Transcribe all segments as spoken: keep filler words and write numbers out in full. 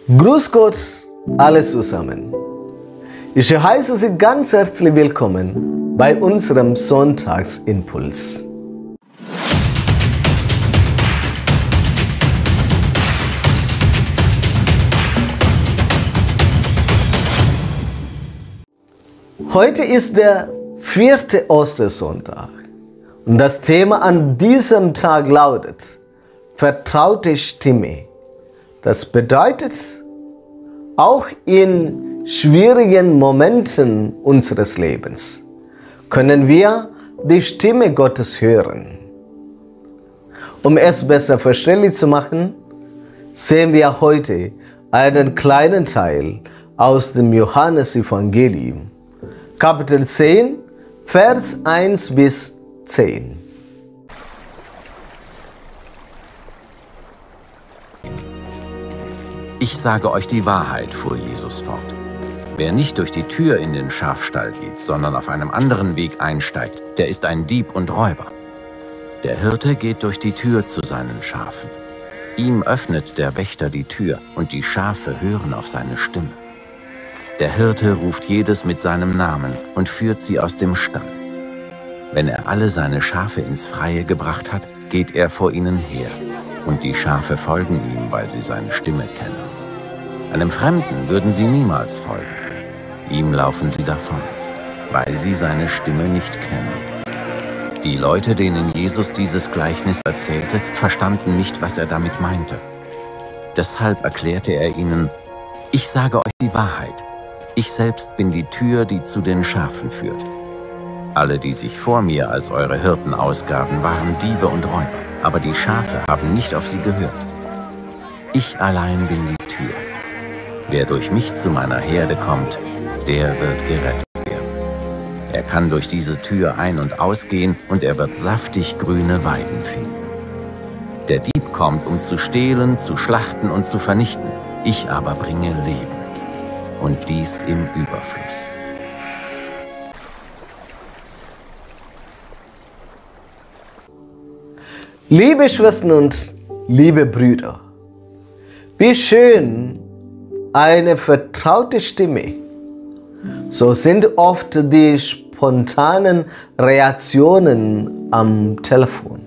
Grüß Gott, alle zusammen. Ich heiße Sie ganz herzlich willkommen bei unserem Sonntagsimpuls. Heute ist der vierte Ostersonntag und das Thema an diesem Tag lautet vertraute Stimme. Das bedeutet, auch in schwierigen Momenten unseres Lebens können wir die Stimme Gottes hören. Um es besser verständlich zu machen, sehen wir heute einen kleinen Teil aus dem Johannesevangelium, Kapitel zehn, Vers eins bis zehn. Ich sage euch die Wahrheit, fuhr Jesus fort. Wer nicht durch die Tür in den Schafstall geht, sondern auf einem anderen Weg einsteigt, der ist ein Dieb und Räuber. Der Hirte geht durch die Tür zu seinen Schafen. Ihm öffnet der Wächter die Tür, und die Schafe hören auf seine Stimme. Der Hirte ruft jedes mit seinem Namen und führt sie aus dem Stall. Wenn er alle seine Schafe ins Freie gebracht hat, geht er vor ihnen her, und die Schafe folgen ihm, weil sie seine Stimme kennen. Einem Fremden würden sie niemals folgen. Ihm laufen sie davon, weil sie seine Stimme nicht kennen. Die Leute, denen Jesus dieses Gleichnis erzählte, verstanden nicht, was er damit meinte. Deshalb erklärte er ihnen: Ich sage euch die Wahrheit. Ich selbst bin die Tür, die zu den Schafen führt. Alle, die sich vor mir als eure Hirten ausgaben, waren Diebe und Räuber, aber die Schafe haben nicht auf sie gehört. Ich allein bin die Tür. Wer durch mich zu meiner Herde kommt, der wird gerettet werden. Er kann durch diese Tür ein- und ausgehen, und er wird saftig grüne Weiden finden. Der Dieb kommt, um zu stehlen, zu schlachten und zu vernichten. Ich aber bringe Leben, und dies im Überfluss. Liebe Schwestern und liebe Brüder, wie schön eine vertraute Stimme. So sind oft die spontanen Reaktionen am Telefon.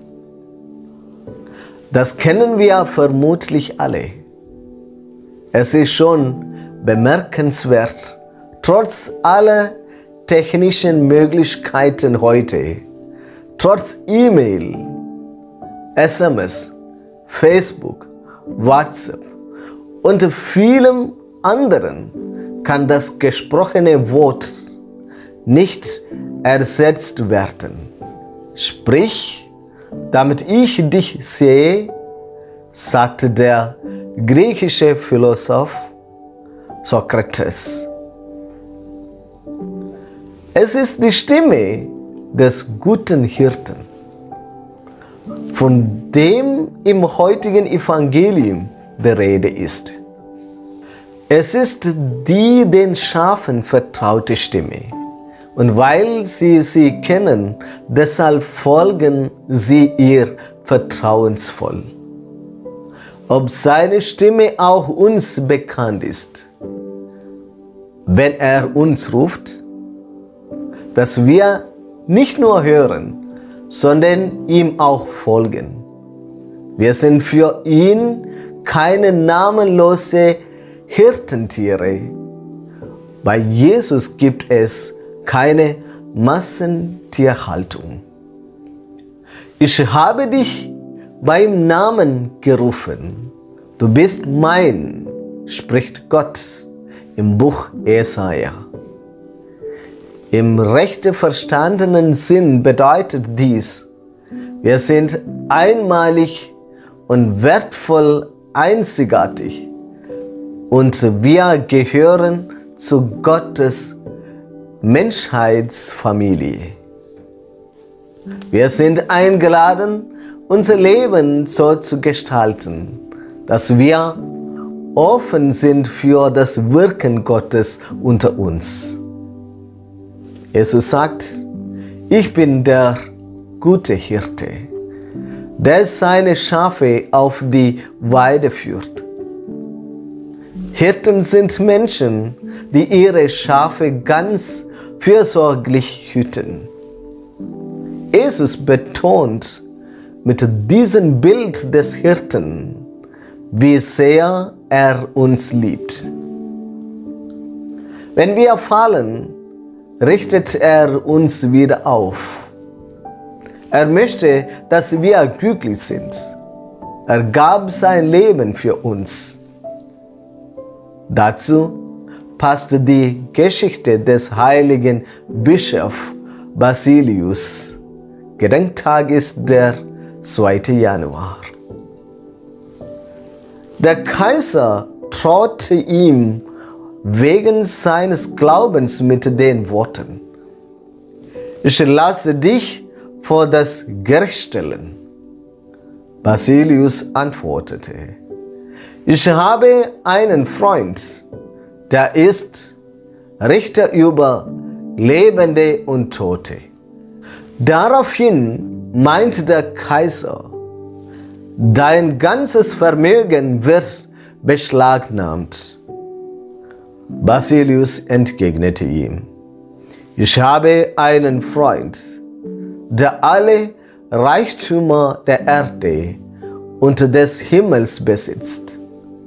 Das kennen wir vermutlich alle. Es ist schon bemerkenswert, trotz aller technischen Möglichkeiten heute, trotz E-Mail, S M S, Facebook, WhatsApp und vielem anderen kann das gesprochene Wort nicht ersetzt werden. Sprich, damit ich dich sehe, sagte der griechische Philosoph Sokrates. Es ist die Stimme des guten Hirten, von dem im heutigen Evangelium die Rede ist. Es ist die den Schafen vertraute Stimme. Und weil sie sie kennen, deshalb folgen sie ihr vertrauensvoll. Ob seine Stimme auch uns bekannt ist, wenn er uns ruft, dass wir nicht nur hören, sondern ihm auch folgen. Wir sind für ihn keine namenlose Hirtentiere. Bei Jesus gibt es keine Massentierhaltung. Ich habe dich beim Namen gerufen. Du bist mein, spricht Gott im Buch Jesaja. Im recht verstandenen Sinn bedeutet dies: Wir sind einmalig und wertvoll einzigartig und wir gehören zu Gottes Menschheitsfamilie. Wir sind eingeladen, unser Leben so zu gestalten, dass wir offen sind für das Wirken Gottes unter uns. Jesus sagt: Ich bin der gute Hirte, der seine Schafe auf die Weide führt. Hirten sind Menschen, die ihre Schafe ganz fürsorglich hüten. Jesus betont mit diesem Bild des Hirten, wie sehr er uns liebt. Wenn wir fallen, richtet er uns wieder auf. Er möchte, dass wir glücklich sind. Er gab sein Leben für uns. Dazu passt die Geschichte des heiligen Bischofs Basilius. Gedenktag ist der zweite Januar. Der Kaiser drohte ihm wegen seines Glaubens mit den Worten: Ich lasse dich vor das Gericht stellen. Basilius antwortete: Ich habe einen Freund, der ist Richter über Lebende und Tote. Daraufhin meinte der Kaiser: Dein ganzes Vermögen wird beschlagnahmt. Basilius entgegnete ihm: Ich habe einen Freund, der alle Reichtümer der Erde und des Himmels besitzt.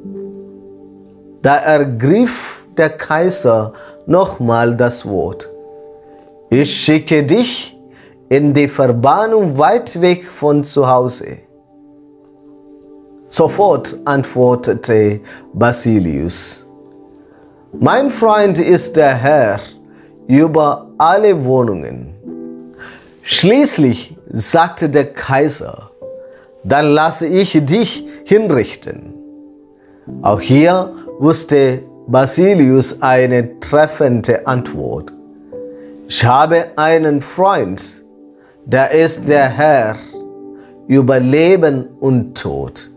Da ergriff der Kaiser nochmal das Wort: Ich schicke dich in die Verbannung weit weg von zu Hause. Sofort antwortete Basilius: Mein Freund ist der Herr über alle Wohnungen. Schließlich sagte der Kaiser: Dann lasse ich dich hinrichten. Auch hier wusste Basilius eine treffende Antwort: Ich habe einen Freund, der ist der Herr über Leben und Tod.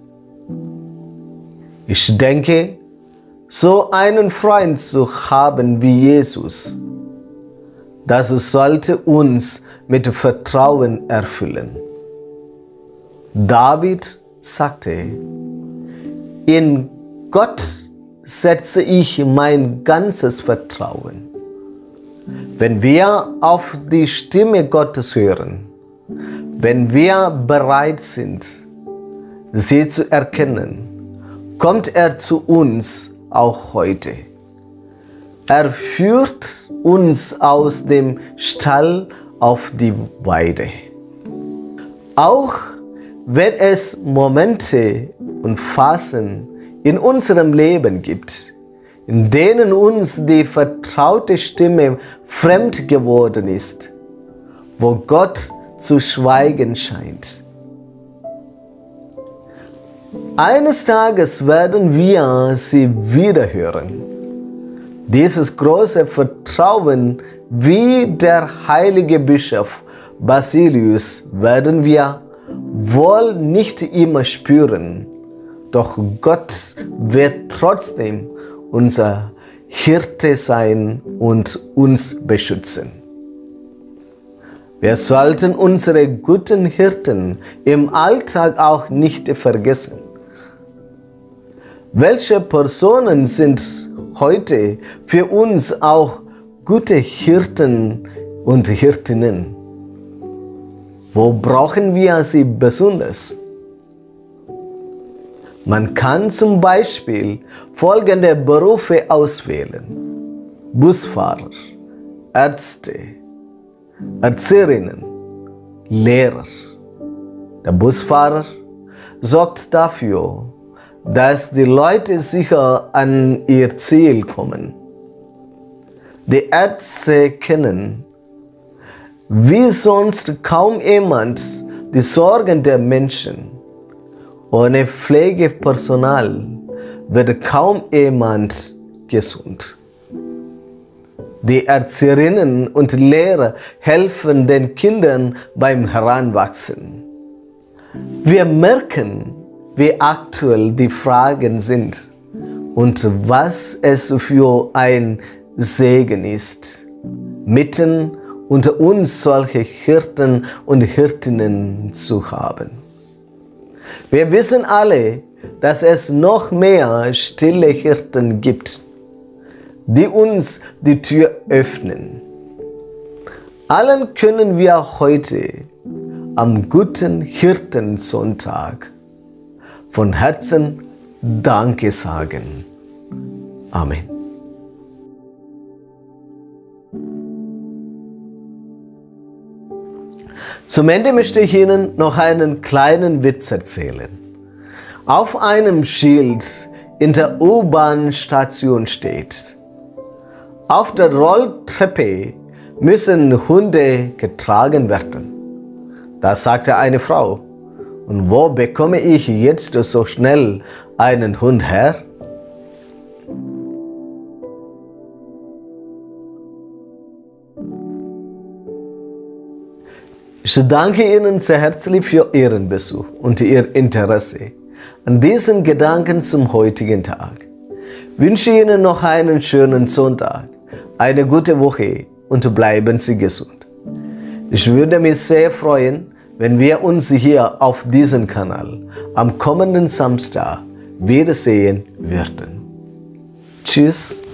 Ich denke, so einen Freund zu haben wie Jesus, das sollte uns mit Vertrauen erfüllen. David sagte: In Gott setze ich mein ganzes Vertrauen. Wenn wir auf die Stimme Gottes hören, wenn wir bereit sind, sie zu erkennen, kommt er zu uns auch heute. Er führt uns aus dem Stall auf die Weide. Auch wenn es Momente und Phasen in unserem Leben gibt, in denen uns die vertraute Stimme fremd geworden ist, wo Gott zu schweigen scheint. Eines Tages werden wir sie wieder hören. Dieses große Vertrauen wie der heilige Bischof Basilius werden wir wohl nicht immer spüren, doch Gott wird trotzdem unser Hirte sein und uns beschützen. Wir sollten unsere guten Hirten im Alltag auch nicht vergessen. Welche Personen sind heute für uns auch gute Hirten und Hirtinnen? Wo brauchen wir sie besonders? Man kann zum Beispiel folgende Berufe auswählen: Busfahrer, Ärzte, Erzieherinnen, Lehrer. Der Busfahrer sorgt dafür, dass die Leute sicher an ihr Ziel kommen. Die Ärzte kennen, wie sonst kaum jemand, die Sorgen der Menschen. Ohne Pflegepersonal wird kaum jemand gesund. Die Erzieherinnen und Lehrer helfen den Kindern beim Heranwachsen. Wir merken, wie aktuell die Fragen sind und was es für ein Segen ist, mitten unter uns solche Hirten und Hirtinnen zu haben. Wir wissen alle, dass es noch mehr stille Hirten gibt, die uns die Tür öffnen. Allen können wir heute am guten Hirtensonntag von Herzen Danke sagen. Amen. Zum Ende möchte ich Ihnen noch einen kleinen Witz erzählen. Auf einem Schild in der U-Bahn-Station steht: Auf der Rolltreppe müssen Hunde getragen werden. Da sagte eine Frau: Und wo bekomme ich jetzt so schnell einen Hund her? Ich danke Ihnen sehr herzlich für Ihren Besuch und Ihr Interesse an diesen Gedanken zum heutigen Tag. Ich wünsche Ihnen noch einen schönen Sonntag, eine gute Woche und bleiben Sie gesund. Ich würde mich sehr freuen, wenn wir uns hier auf diesem Kanal am kommenden Samstag wiedersehen würden. Tschüss.